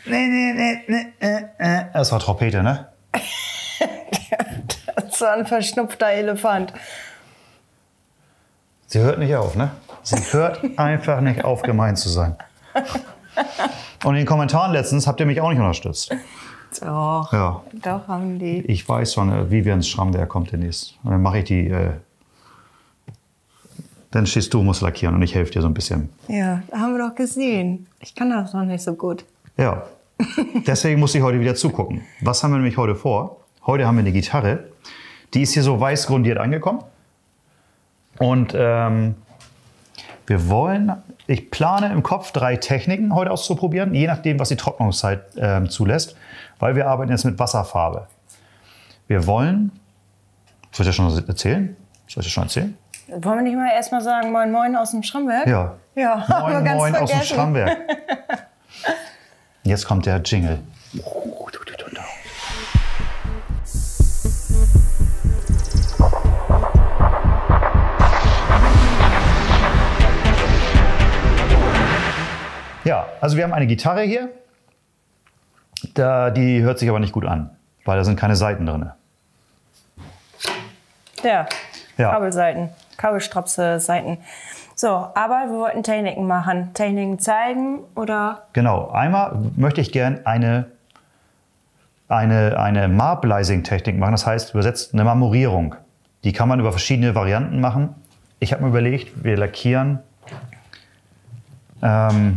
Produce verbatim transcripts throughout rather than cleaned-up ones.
Nee, nee, nee, nee, äh, äh. Das war Trompete, ne? Das war ein verschnupfter Elefant. Sie hört nicht auf, ne? Sie hört einfach nicht auf, gemein zu sein. Und in den Kommentaren letztens habt ihr mich auch nicht unterstützt. Doch, ja. doch haben die. Ich weiß schon, Vivians Schrammwerk kommt demnächst. Und dann mache ich die... Äh, dann stehst du, musst lackieren und ich helfe dir so ein bisschen. Ja, haben wir doch gesehen. Ich kann das noch nicht so gut. Ja, deswegen muss ich heute wieder zugucken. Was haben wir nämlich heute vor? Heute haben wir eine Gitarre. Die ist hier so weiß grundiert angekommen. Und ähm, wir wollen, ich plane im Kopf drei Techniken heute auszuprobieren, je nachdem, was die Trocknungszeit ähm, zulässt, weil wir arbeiten jetzt mit Wasserfarbe. Wir wollen, soll ich das schon erzählen? Soll ich das schon erzählen? Wollen wir nicht mal erst mal sagen, moin moin aus dem Schrammwerk? Ja, ja moin moin aus dem Schrammwerk. Jetzt kommt der Jingle. Ja, also wir haben eine Gitarre hier. Da, die hört sich aber nicht gut an, weil da sind keine Saiten drin. Ja, ja. Kabelseiten, Kabelstrapse, Seiten. So, aber wir wollten Techniken machen. Techniken zeigen oder? Genau, einmal möchte ich gern eine, eine, eine Marbleising-Technik machen. Das heißt, übersetzt eine Marmorierung. Die kann man über verschiedene Varianten machen. Ich habe mir überlegt, wir lackieren... Ähm,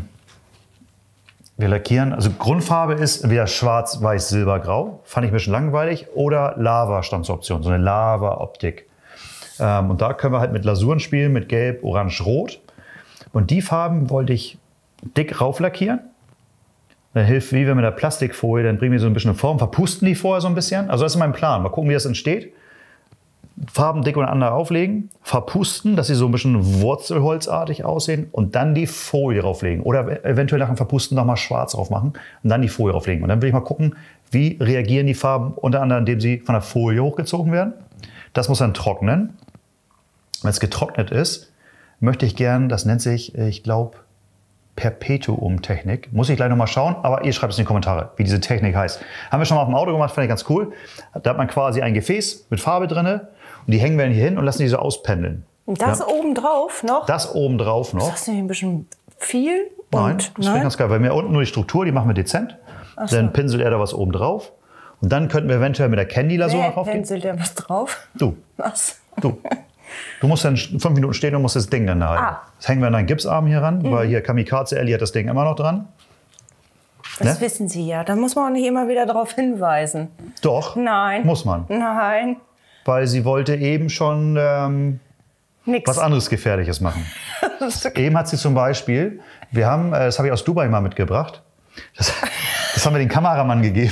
Wir lackieren, also Grundfarbe ist entweder schwarz, weiß, silber, grau. Fand ich ein bisschen langweilig. Oder Lava stand zur Option, so eine Lava-Optik. Ähm, und da können wir halt mit Lasuren spielen, mit Gelb, Orange, Rot. Und die Farben wollte ich dick rauflackieren. Dann hilft, wie wir mit der Plastikfolie, dann bringen wir so ein bisschen eine Form, verpusten die vorher so ein bisschen. Also das ist mein Plan. Mal gucken, wie das entsteht. Farben dick untereinander auflegen, verpusten, dass sie so ein bisschen wurzelholzartig aussehen und dann die Folie drauflegen. Oder eventuell nach dem Verpusten nochmal schwarz drauf machen und dann die Folie drauflegen. Und dann will ich mal gucken, wie reagieren die Farben, unter anderem, indem sie von der Folie hochgezogen werden. Das muss dann trocknen. Wenn es getrocknet ist, möchte ich gern, das nennt sich, ich glaube, Perpetuum-Technik. Muss ich gleich nochmal schauen, aber ihr schreibt es in die Kommentare, wie diese Technik heißt. Haben wir schon mal auf dem Auto gemacht, fand ich ganz cool. Da hat man quasi ein Gefäß mit Farbe drin. Und die hängen wir hier hin und lassen die so auspendeln. Und das ja. obendrauf noch? Das obendrauf noch. Ist das nicht ein bisschen viel? Nein, das finde ich ganz geil. Weil wir unten nur die Struktur, die machen wir dezent. So. Dann pinselt er da was oben drauf. Und dann könnten wir eventuell mit der Candy-Lasur noch raufgehen. Pinselt er was drauf? Du. Was? Du. Du musst dann fünf Minuten stehen und musst das Ding dann da halten. Ah. Das hängen wir an deinen Gipsarm hier ran, mhm. weil hier Kamikaze Ellie hat das Ding immer noch dran. Das ne? wissen Sie ja. Da muss man auch nicht immer wieder darauf hinweisen. Doch. Nein. Muss man. Nein. Weil sie wollte eben schon ähm, was anderes Gefährliches machen. Okay. Eben hat sie zum Beispiel, wir haben, äh, das habe ich aus Dubai mal mitgebracht, das, das haben wir den Kameramann gegeben,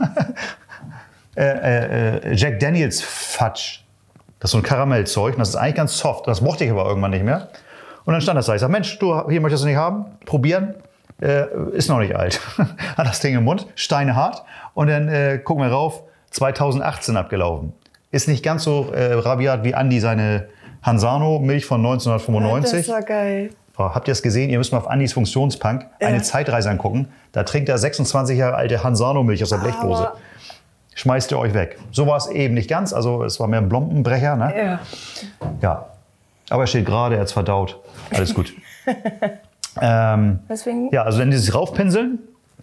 äh, äh, Jack Daniels Fudge. Das ist so ein Karamellzeug und das ist eigentlich ganz soft. Das mochte ich aber irgendwann nicht mehr. Und dann stand das da. Ich sage, Mensch, du hier möchtest du nicht haben? Probieren. Äh, ist noch nicht alt. Hat das Ding im Mund, steinehart. Und dann äh, gucken wir rauf, zweitausendachtzehn abgelaufen. Ist nicht ganz so äh, rabiat wie Andi seine Hansano-Milch von neunzehnhundertfünfundneunzig. Das war geil. Oh, habt ihr es gesehen? Ihr müsst mal auf Andis Funktionspunk eine ja. Zeitreise angucken. Da trinkt er sechsundzwanzig Jahre alte Hansano-Milch aus der Blechdose. Aber schmeißt ihr euch weg. So war es eben nicht ganz. Also es war mehr ein Blombenbrecher. Ne? Ja. Ja. Aber er steht gerade, er hat es verdaut. Alles gut. ähm, Deswegen? Ja, also dann dieses Raufpinseln.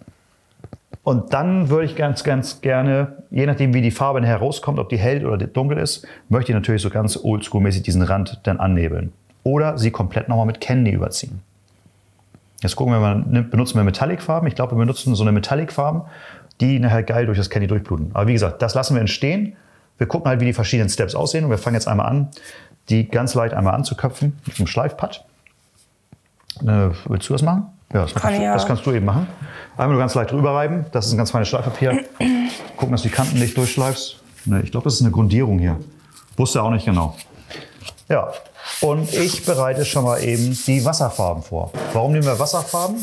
Und dann würde ich ganz, ganz gerne, je nachdem wie die Farbe herauskommt, ob die hell oder dunkel ist, möchte ich natürlich so ganz oldschool-mäßig diesen Rand dann annebeln. Oder sie komplett nochmal mit Candy überziehen. Jetzt gucken wir mal, benutzen wir Metallic-Farben. Ich glaube, wir benutzen so eine Metallic-Farben, die nachher geil durch das Candy durchbluten. Aber wie gesagt, das lassen wir entstehen. Wir gucken halt, wie die verschiedenen Steps aussehen. Und wir fangen jetzt einmal an, die ganz leicht einmal anzuköpfen mit einem Schleifpad. Äh, willst du das machen? Ja, das, Kann kannst, du, ja. das kannst du eben machen. Einmal nur ganz leicht drüber reiben. Das ist ein ganz feines Schleifpapier. Gucken, dass du die Kanten nicht durchschleifst. Ne, ich glaube, das ist eine Grundierung hier. Wusste auch nicht genau. Ja, und ich bereite schon mal eben die Wasserfarben vor. Warum nehmen wir Wasserfarben?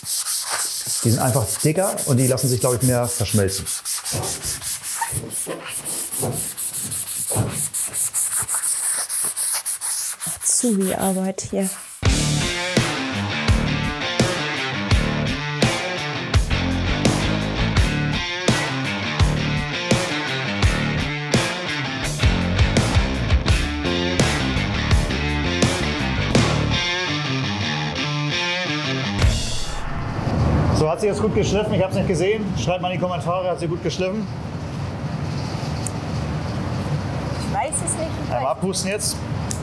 Die sind einfach dicker und die lassen sich, glaube ich, mehr verschmelzen. Azubi-Arbeit hier. Hat sie jetzt gut geschliffen? Ich habe es nicht gesehen. Schreibt mal in die Kommentare, hat sie gut geschliffen? Ich weiß es nicht. Ich Einmal weiß. abpusten jetzt.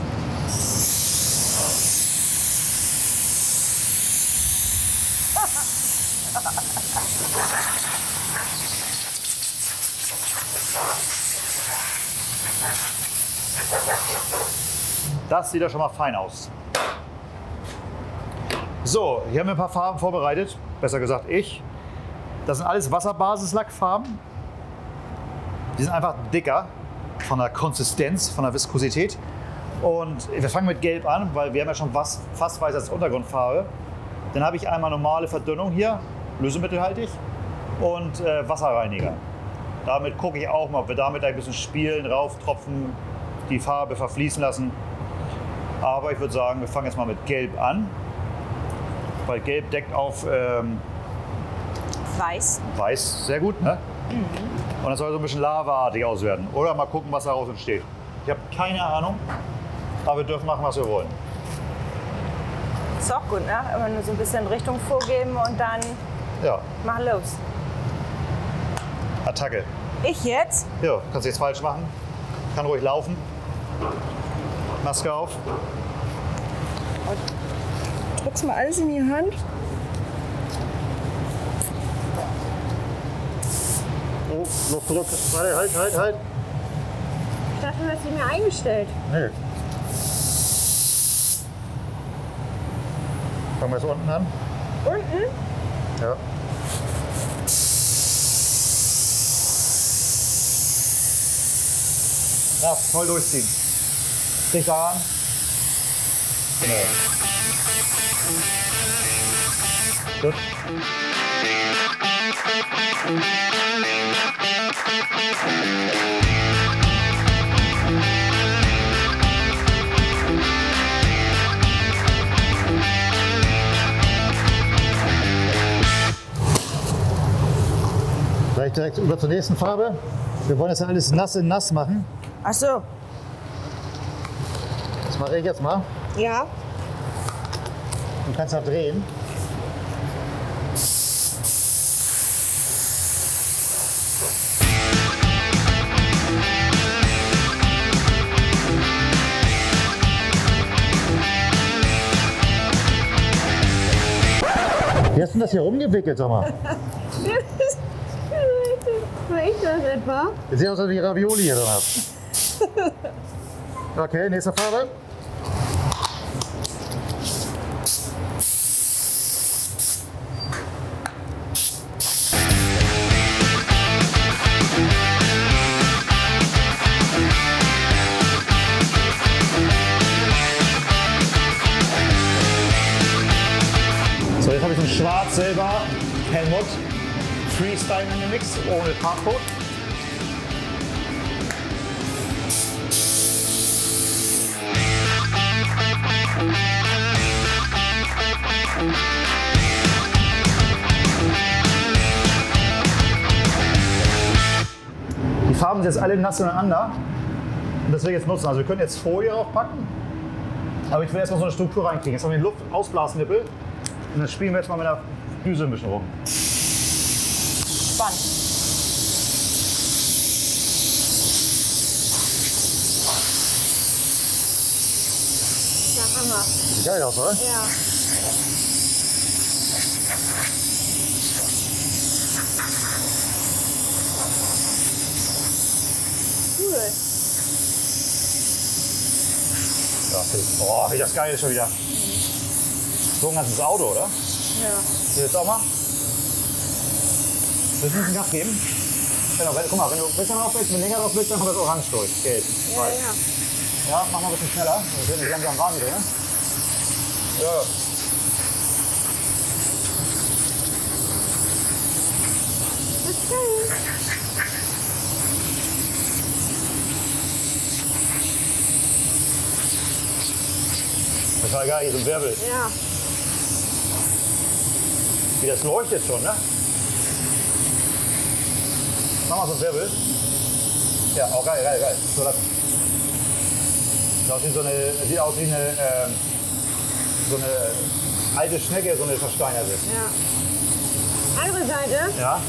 Das sieht ja schon mal fein aus. So, hier haben wir ein paar Farben vorbereitet. Besser gesagt ich. Das sind alles Wasserbasislackfarben. Die sind einfach dicker von der Konsistenz, von der Viskosität. Und wir fangen mit Gelb an, weil wir haben ja schon was, fast weiß als Untergrundfarbe. Dann habe ich einmal normale Verdünnung hier, lösemittelhaltig, und äh, Wasserreiniger. Damit gucke ich auch mal, ob wir damit ein bisschen spielen, rauftropfen, die Farbe verfließen lassen. Aber ich würde sagen, wir fangen jetzt mal mit Gelb an, weil Gelb deckt auf ähm, Weiß. Weiß sehr gut, ne? Mhm. Und das soll so ein bisschen lavaartig auswerten. Oder mal gucken, was daraus entsteht. Ich habe keine Ahnung, aber wir dürfen machen, was wir wollen. Ist auch gut, ne? Immer nur so ein bisschen Richtung vorgeben und dann Ja, mach los. Attacke. Ich jetzt? Ja, kannst du jetzt falsch machen. Kann ruhig laufen. Maske auf. Drückst mal alles in die Hand. Oh, Luftdruck. Warte, halt, halt, halt. Ich dachte, du hast sie mir eingestellt. Nee. Fangen wir jetzt unten an. Unten? Ja. Ja, voll durchziehen. Dicht daran. Genau. Gut. Gleich direkt über zur nächsten Farbe. Wir wollen das ja alles nass in nass machen. Ach so. Das mache ich jetzt mal. Ja. Du kannst da drehen. Wie hast du das hier rumgewickelt, sag mal? War ich das etwa? Jetzt sieht aus, als wenn ich Ravioli hier drin habe. Okay, nächste Farbe. So, jetzt habe ich so ein Schwarz-Silber Helmut Freestyle in den Mix ohne Farbcode. Die Farben sind jetzt alle nass ineinander und das will ich jetzt nutzen. Also wir können jetzt Folie draufpacken, aber ich will erstmal so eine Struktur reinkriegen. Jetzt haben wir den Luftausblasnippel und dann spielen wir jetzt mal mit der Düse ein bisschen rum. Spannend. Ja, Hammer. Sieht geil aus, oder? Ja. Cool. Ja, oh, wie das geil ist schon wieder. So ein ganzes Auto, oder? Ja. Hier jetzt auch mal. Willst du uns einen Gas geben? Genau, wenn, guck mal, wenn du ein bisschen drauf willst, wenn du länger drauf willst, dann kommt das Orange durch. Gelb. Ja, Weiß. ja. Ja, mach mal ein bisschen schneller. Wir sind nicht langsam warm drin. Ja. Okay. Das war geil, hier so ein Wirbel. Ja. Wie das leuchtet schon, ne? Mach mal so ein Wirbel. Ja, auch geil, geil, geil. So lassen. Sieht aus wie so eine, sieht aus wie eine, ähm, so eine alte Schnecke, so eine versteinerte. Ja. Andere Seite. Ja.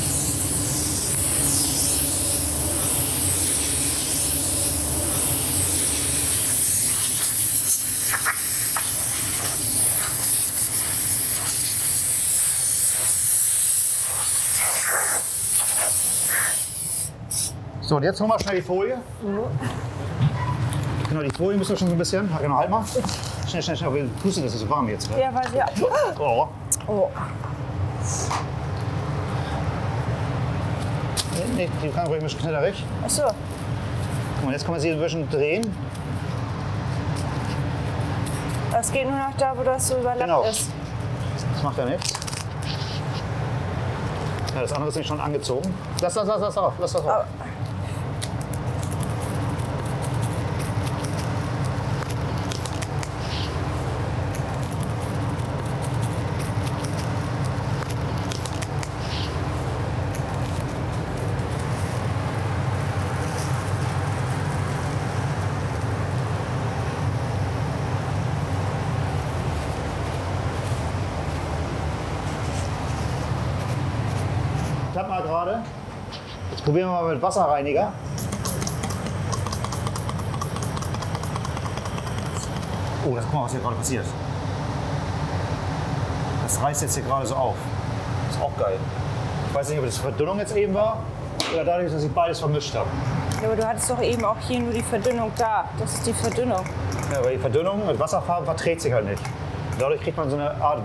So, und jetzt holen wir schnell die Folie. Mhm. Genau, die Folie müssen wir schon so ein bisschen. Genau, halt mal. Schnell, schnell, schnell. Du tust das ist so warm jetzt. Ne? Ja, weiß ja. Oh. Oh. Nee, die kann ruhig ein bisschen schneller weg. Ach so. Guck mal, jetzt kann man sie ein bisschen drehen. Das geht nur noch da, wo das so überlappt Genau. ist. Das macht ja nichts. Ja, das andere ist nicht schon angezogen. Lass das, lass das auf. Lass das auf. Oh. Klapp mal gerade. Jetzt probieren wir mal mit Wasserreiniger. Oh, das, guck mal, was hier gerade passiert. Das reißt jetzt hier gerade so auf. Das ist auch geil. Ich weiß nicht, ob das Verdünnung jetzt eben war oder dadurch, dass ich beides vermischt habe. Ja, aber du hattest doch eben auch hier nur die Verdünnung da. Das ist die Verdünnung. Ja, weil die Verdünnung mit Wasserfarben verträgt sich halt nicht. Dadurch kriegt man so eine Art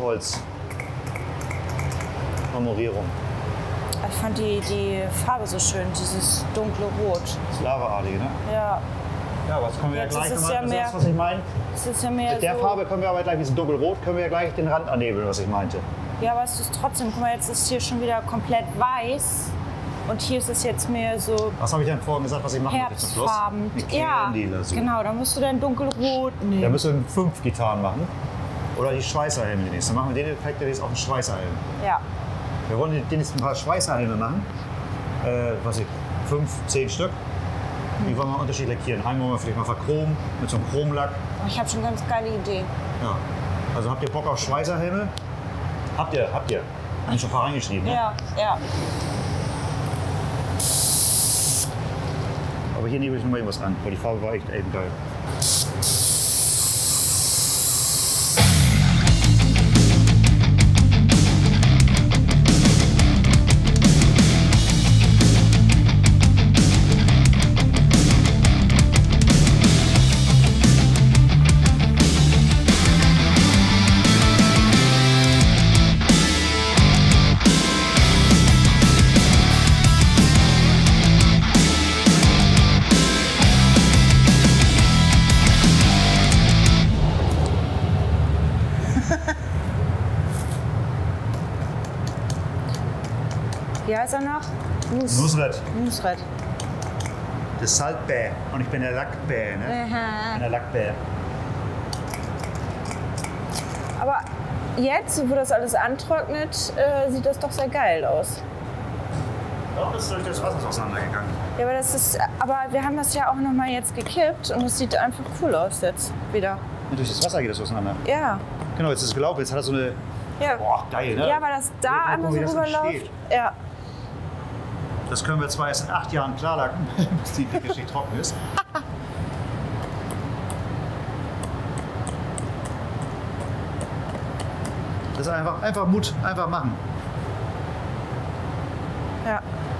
Wurzelholz-Marmorierung. Ich fand die, die Farbe so schön, dieses dunkle Rot. Das Lavaartige, ne? Ja, Ja, aber das können wir Jetzt ja gleich ist es nochmal, ja also mehr- das, was ich meine. es ist ja mehr Mit der so. Farbe können wir aber gleich, diesen dunkelrot, können wir ja gleich den Rand annebeln, was ich meinte. Ja, aber es ist trotzdem, guck mal, jetzt ist hier schon wieder komplett weiß. Und hier ist es jetzt mehr so Was habe ich denn vorhin gesagt, was ich machen möchte zum Schluss? herbstfarben. Eine Ja, Candy-Lasur. genau, da musst du dann dunkelrot Da nehmen. müssen wir fünf Gitarren machen. Oder die Schweißerhelme demnächst. Dann machen wir den Effekt demnächst auch einen Schweißerhelm. Ja. Wir wollen demnächst ein paar Schweißerhelme machen. Äh, was ich, fünf, zehn Stück. Die wollen wir unterschiedlich lackieren. Einen wollen wir vielleicht mal verchromen mit so einem Chromlack. Oh, ich habe schon ganz geile Ideen. Ja. Also habt ihr Bock auf Schweißerhelme? Habt ihr, habt ihr. Hab ich schon ein paar reingeschrieben. Ne? Ja, ja. Aber hier nehme ich noch mal irgendwas an, weil die Farbe war echt eben geil. Wie heißt er noch? Nus Nusret. Nusret. Das Saltbär. Und ich bin der Lackbär, ne? Ich bin der Lackbär. Aber jetzt, wo das alles antrocknet, äh, sieht das doch sehr geil aus. Doch, das ist durch das Wasser auseinandergegangen. Ja, aber das ist, aber wir haben das ja auch noch mal jetzt gekippt und es sieht einfach cool aus jetzt wieder. Und durch das Wasser geht das auseinander. Ja. Genau, jetzt ist es gelaufen. Jetzt hat er so eine. Ja. Boah, geil, ne? Ja, weil das da Guck mal, einmal wie so das rüberläuft. entsteht. Ja. Das können wir zwar erst in acht Jahren klarlacken, bis die richtig trocken ist. Das ist einfach, einfach Mut, einfach machen. Ja.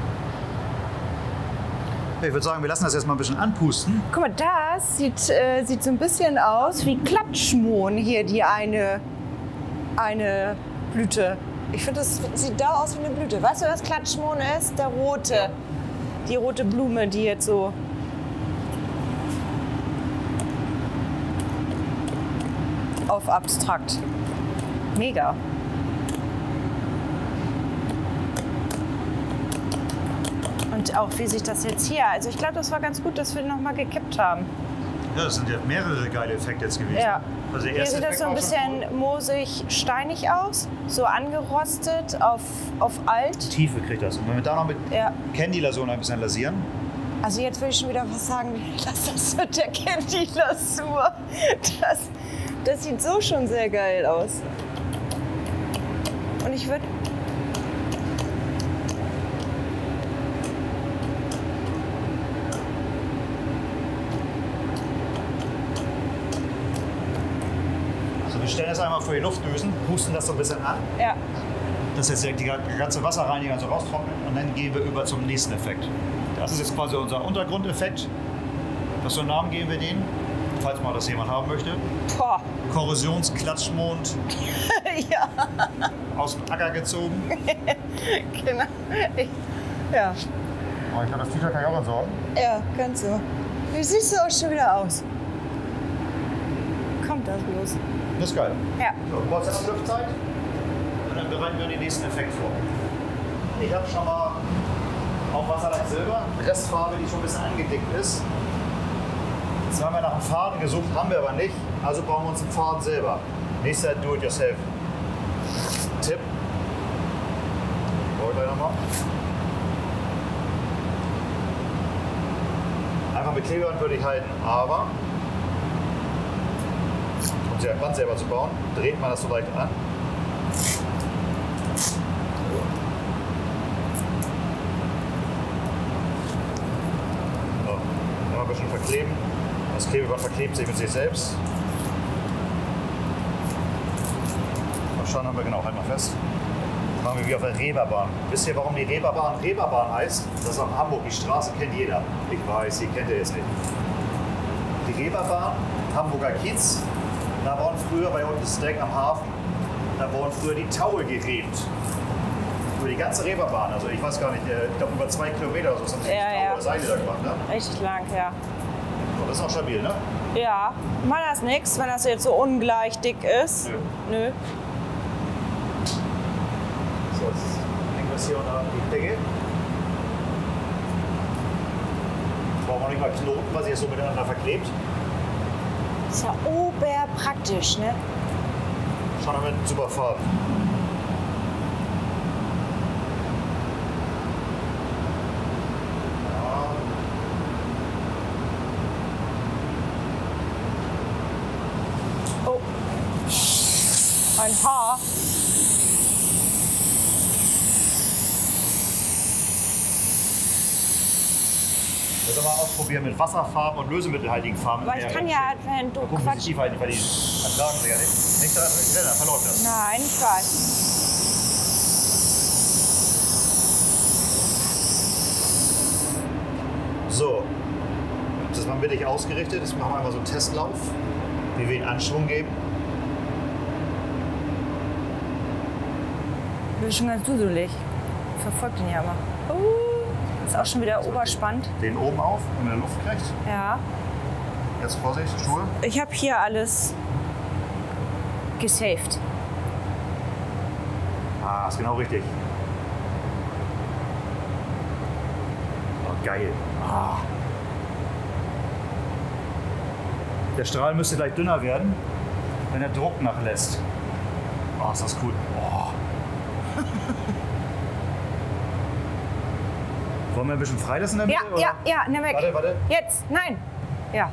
Ich würde sagen, wir lassen das jetzt mal ein bisschen anpusten. Guck mal, das sieht, äh, sieht so ein bisschen aus wie Klatschmohn hier, die eine, eine Blüte. Ich finde, das sieht da aus wie eine Blüte. Weißt du, was Klatschmohn ist? Der rote. Die rote Blume, die jetzt so. Auf abstrakt. Mega. Und auch wie sich das jetzt hier. Also ich glaube, das war ganz gut, dass wir noch mal gekippt haben. Ja, das sind ja mehrere geile Effekte jetzt gewesen. Ja. Also der Hier erste sieht das Effekt so ein war schon bisschen moosig, steinig aus. So angerostet auf, auf alt. cool. Tiefe kriegt das. Und wenn wir da noch mit Ja. Candy-Lasur noch ein bisschen lasieren. Also jetzt würde ich schon wieder was sagen, lass das mit der Candy-Lasur. Das, das sieht so schon sehr geil aus. Und ich würde stellen das einmal vor die Luftdüsen, pusten das so ein bisschen an, Ja. dass jetzt die ganze Wasserreiniger so raustrocknet und dann gehen wir über zum nächsten Effekt. Das ist jetzt quasi unser Untergrundeffekt. Was für einen Namen geben wir den, falls mal das jemand haben möchte? Boah. Korrosionsklatschmond, Ja, aus dem Acker gezogen. genau. Ich, ja. Oh, ich glaube, das T-Shirt kann ich auch entsorgen. Ja, ganz so. Wie siehst du auch schon wieder aus? Kommt das bloß? Das ist geil. Ja. So, kurz erst Luftzeit und dann bereiten wir den nächsten Effekt vor. Ich habe schon mal auf Wasserlack Silber, Restfarbe, die schon ein bisschen angedickt ist. Jetzt haben wir nach einem Faden gesucht, haben wir aber nicht, also bauen wir uns einen Faden selber. Nächster Do-it-yourself. Tipp. Wollt ihr nochmal? Einfach mit Klebeband würde ich halten, aber um sich ein Band selber zu bauen, dreht man das so leicht an. So, dann ein bisschen verkleben. Das Klebeband verklebt sich mit sich selbst. Und schon haben wir, genau, halt mal fest. Machen wir wie auf der Reeperbahn. Wisst ihr, warum die Reeperbahn Reeperbahn heißt? Das ist auch Hamburg, die Straße kennt jeder. Ich weiß, die kennt ihr jetzt nicht. Die Reeperbahn, Hamburger Kiez, da waren früher bei uns das Deck am Hafen, da wurden früher die Taue gerebt. Über die ganze Reeperbahn, also ich weiß gar nicht, ich glaube über zwei Kilometer oder so, haben sie Ja, die Taue ja. oder Seile da gemacht. Ne? Richtig lang, ja. So, das ist auch stabil, ne? Ja. Macht das nichts, wenn das jetzt so ungleich dick ist? Nö. Nö. So, jetzt hängen wir es hier unter die Decke. Brauchen wir nicht mal Knoten, weil sich das so miteinander verklebt. Ist ja oberpraktisch, ne? Schon haben wir einen super Farben. Oh. Ein Haar. Das mal ausprobieren mit Wasserfarben und lösemittelhaltigen Farben. Aber ich kann ja, wenn du Gucken, wie Quatsch. sie tief halten, weil die ertragen sie ja nicht. Nicht daran rennen, dann verläuft das. Nein, ich weiß. So, das ist mal mittig ausgerichtet. Jetzt machen wir einmal so einen Testlauf, wie wir ihn Anschwung geben. Du bist schon ganz duselig. Ich verfolge den ja immer. Uh, ist auch schon wieder oberspannt. Den oben auf, wenn man Luft kriegt. Ja. Jetzt Vorsicht, Stuhl. Ich habe hier alles gesaved. Ah, ist genau richtig. Oh, geil. Ah. Der Strahl müsste gleich dünner werden, wenn der Druck nachlässt. Oh, ist das cool. Oh. Wollen wir ein bisschen freilassen in der Ja, Mitte? ja, ja, nimm weg. Warte, warte. Jetzt, nein. Ja.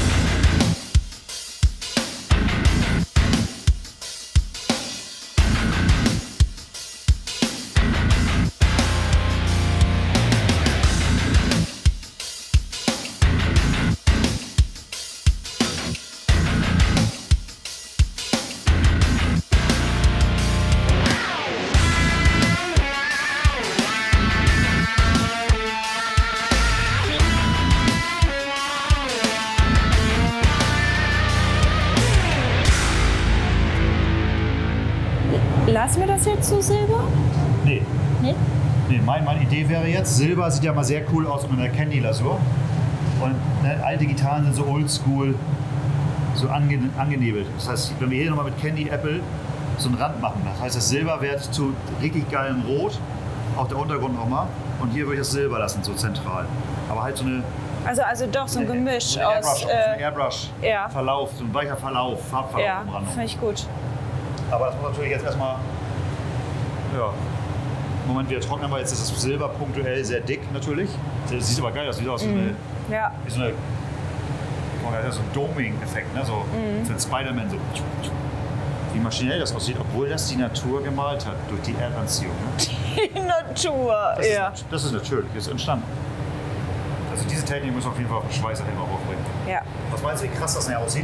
Lassen wir das jetzt so Silber? Nee. Nee? Nee, mein, meine Idee wäre jetzt, Silber sieht ja mal sehr cool aus mit einer Candy-Lasur. Und ne, alte Gitarren sind so oldschool, so ange, angenebelt. Das heißt, wenn wir hier nochmal mit Candy Apple so einen Rand machen, das heißt, das Silber wird zu richtig geilem Rot, auch der Untergrund nochmal. Und hier würde ich das Silber lassen, so zentral. Aber halt so eine, Also, also doch so ein Gemisch so eine aus. Airbrush, so Äh, ein Airbrush ja. Verlauf, so ein weicher Verlauf, Farbverlauf ja, am Rand. finde ich gut. Aber das muss natürlich jetzt erstmal, ja, im Moment wieder trocknen, aber jetzt ist das Silber punktuell sehr dick natürlich. Das sieht aber geil aus, sieht aus wie so eine, Ja. wie so eine, so ein Doming-Effekt, ne? So Mhm. für den Spider-Man so. Wie maschinell das aussieht, obwohl das die Natur gemalt hat durch die Erdanziehung. Ne? Die Natur, Das, ja. ist, das ist natürlich, das ist entstanden. Also diese Technik muss auf jeden Fall auf den Schweißerhelm auch aufbringen. Ja. Was meinst du, wie krass das denn aussieht?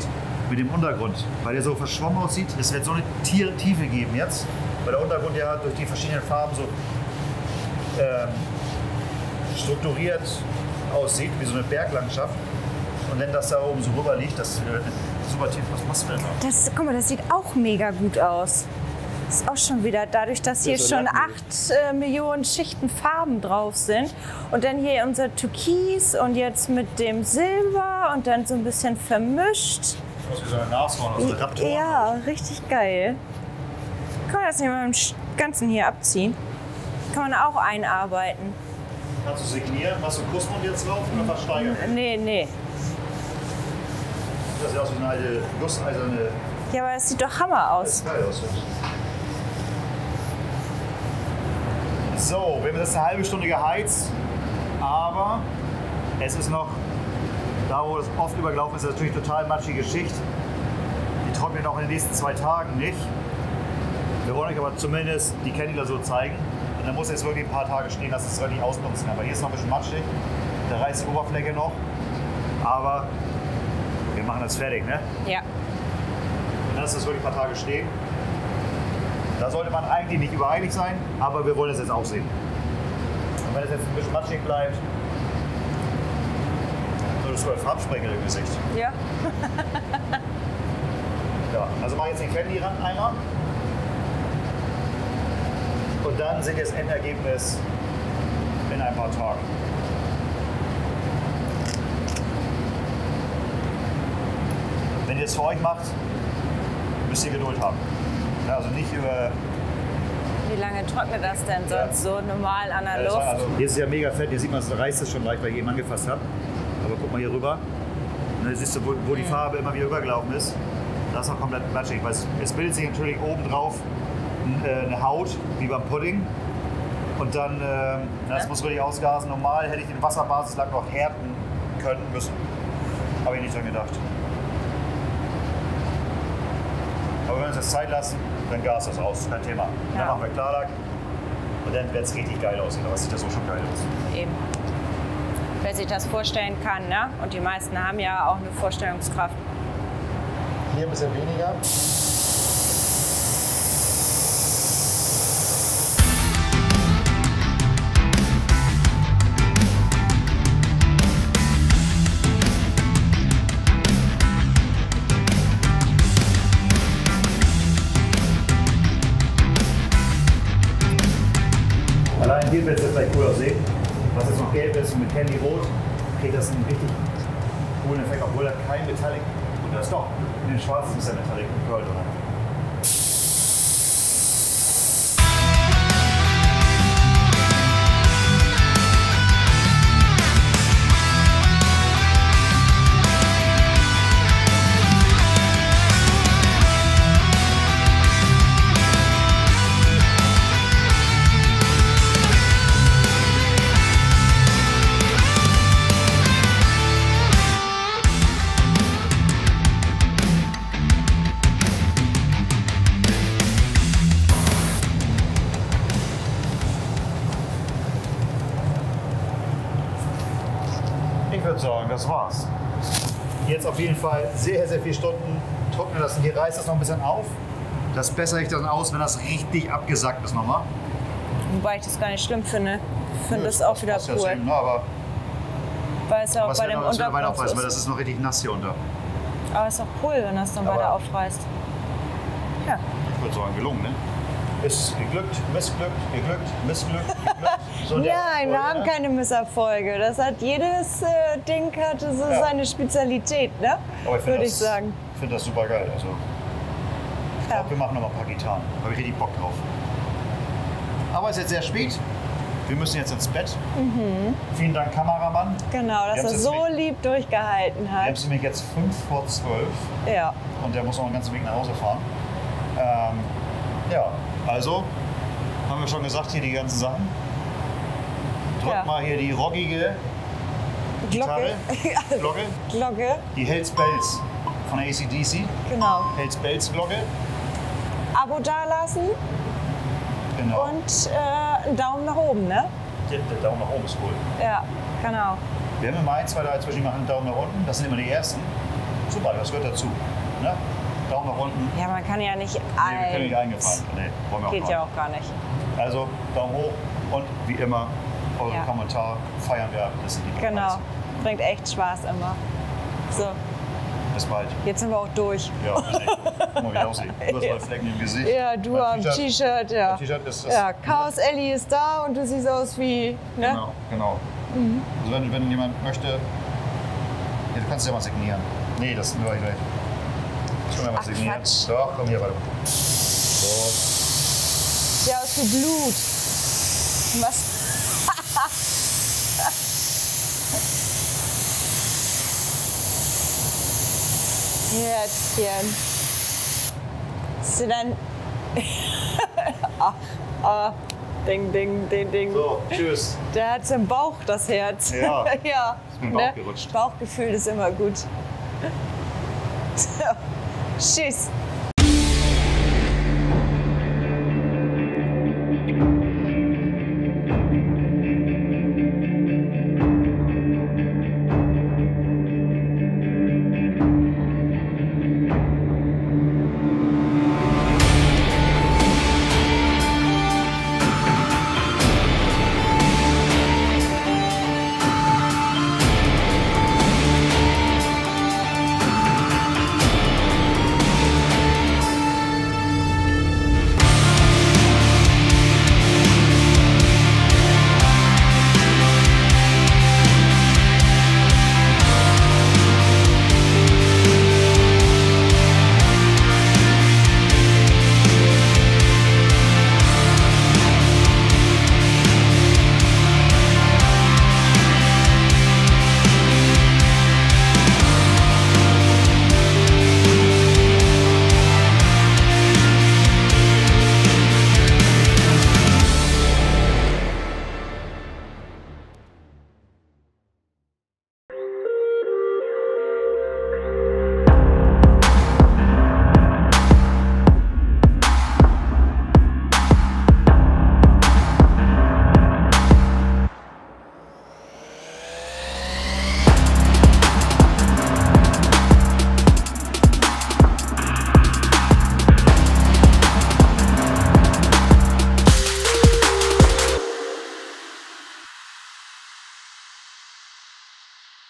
mit dem Untergrund, weil der so verschwommen aussieht. Es wird so eine Tier Tiefe geben jetzt, weil der Untergrund ja durch die verschiedenen Farben so ähm, strukturiert aussieht, wie so eine Berglandschaft. Und wenn das da oben so rüber liegt, das wird super tief. Was machst du denn da? Das, guck mal, das sieht auch mega gut aus. Das ist auch schon wieder dadurch, dass hier so schon Lacken. acht äh, Millionen Schichten Farben drauf sind. Und dann hier unser Türkis und jetzt mit dem Silber und dann so ein bisschen vermischt. Das sieht aus wie so eine Nashorn aus einer Raptoren. Ja, richtig geil. Kann man das nicht mal im Ganzen hier abziehen? Kann man auch einarbeiten. Kannst du signieren? Machst du einen Kussmund jetzt drauf oder versteigern? Nee, nee. Das sieht aus wie eine alte gusseiserne. Ja, aber das sieht doch Hammer aus. Das ist geil aus. So, wir haben jetzt eine halbe Stunde geheizt, aber es ist noch, da wo es oft übergelaufen ist, ist natürlich total matschige Schicht. Die trocknet auch in den nächsten zwei Tagen nicht. Wir wollen euch aber zumindest die Candela so zeigen. Und dann muss jetzt wirklich ein paar Tage stehen, dass es wirklich ausnutzen kann. Weil hier ist noch ein bisschen matschig, da reißt die Oberfläche noch. Aber wir machen das fertig, ne? Ja. Und dann ist es wirklich ein paar Tage stehen. Da sollte man eigentlich nicht übereilig sein, aber wir wollen es jetzt auch sehen. Und wenn es jetzt ein bisschen matschig bleibt, solltest du einen Farbsprenger im Gesicht. Ja. Ja, also mach jetzt den Candy ran einmal. Und dann seht ihr das Endergebnis in ein paar Tagen. Wenn ihr es für euch macht, müsst ihr Geduld haben. Ja, also nicht über... Wie lange trocknet das denn sonst so normal an der Luft? Also, hier ist es ja mega fett, hier sieht man, es reißt es schon leicht, weil ich eben angefasst habe. Aber guck mal hier rüber. Und dann siehst du, wo, wo die Farbe immer wieder übergelaufen ist. Das ist noch komplett matschig. Weil es, es bildet sich natürlich oben drauf eine Haut, wie beim Pudding. Und dann, äh, das muss richtig ausgasen. Normal hätte ich den Wasserbasislack noch härten können müssen. Habe ich nicht dran gedacht. Aber wenn wir uns jetzt Zeit lassen, dann gas das aus, kein Thema. Ja. Dann machen wir Klarlack und dann wird es richtig geil aussehen. Aber es sieht das so schon geil aus. Eben. Wer sich das vorstellen kann, ne? Und die meisten haben ja auch eine Vorstellungskraft. Hier ein bisschen weniger. Allein hier wird es jetzt gleich cool aussehen. Was jetzt noch gelb ist und mit Candy rot, kriegt das einen richtig coolen Effekt, obwohl da kein Metallic. Und das ist doch, in den schwarzen ist der Metallic Pearl drin. Ich würde sagen, das war's. Jetzt auf jeden Fall sehr, sehr viele Stunden trocknen lassen. Hier reißt das noch ein bisschen auf. Das bessere ich dann aus, wenn das richtig abgesackt ist nochmal. Wobei ich das gar nicht schlimm finde. Ich finde das auch wieder passt ja cool. zu ihm, ne? Aber Weil es ja auch was bei wird dem noch- was wird noch weiter Untergrund aufreißen, weil so ist. das ist noch richtig nass hier unter. Aber es ist auch cool, wenn das dann Aber- weiter aufreißt. Ja. Ich würde sagen, gelungen, ne? Ist geglückt, missglückt, geglückt, missglückt, geglückt. So der Nein, wir Folge, haben ne? keine Misserfolge. Das hat jedes äh, Ding hat so Ja. seine Spezialität, ne? Aber ich finde Würde ich das, sagen. find das super geil. Also, ich Ja. glaube, wir machen noch mal ein paar Gitarren. Da habe ich richtig Bock drauf. Aber es ist jetzt sehr spät. Wir müssen jetzt ins Bett. Vielen Dank, Kameramann. Genau, dass Wir er haben's so jetzt lieb durchgehalten Wir haben hat. es nämlich jetzt fünf vor zwölf Ja. und der muss noch einen ganzen Weg nach Hause fahren. Ähm, ja, also haben wir schon gesagt, hier die ganzen Sachen. Drück Ja. mal hier die rockige Gitarre, Glocke. Glocke, Glocke, die Hells Bells von A C D C. genau. Hells Bells Glocke. Abo dalassen Genau. und äh, einen Daumen nach oben, ne? Der, der Daumen nach oben ist cool. Ja, genau. Wir haben immer eins, zwei, drei, zwischen machen einen Daumen nach unten. Das sind immer die ersten. Super, das gehört dazu. Ne? Daumen nach unten. Ja, man kann ja nicht Nee, wir können nicht eins. eingefallen. Nee, wollen wir auch Geht machen. ja auch gar nicht. Also Daumen hoch und wie immer eure Ja. Kommentare feiern wir. Das sind die Genau. Preise. Bringt echt Spaß immer. So, Bis bald. jetzt sind wir auch durch. Ja, ist echt gut. Guck mal, wie ich aussehe. Du hast mal Flecken im Gesicht. Ja, du Mein am T-Shirt, ja. Mein T-Shirt ist das. Ja, Chaos Ellie ist da und du siehst aus wie, ne? Genau, genau. Also wenn, wenn jemand möchte, ja, du kannst es ja mal signieren. Nee, das ist nur ich weg. Schon mal was Ach, signieren. Quatsch. Doch, komm hier, warte. So. Sieht ja aus wie Blut. Was? Herzchen. Hast du dann... ah, ah, ding, ding, ding, ding. So, tschüss. Der hat im Bauch, das Herz. Ja. ja. Ist mir im Bauch gerutscht. Bauchgefühl ist immer gut. So. Tschüss.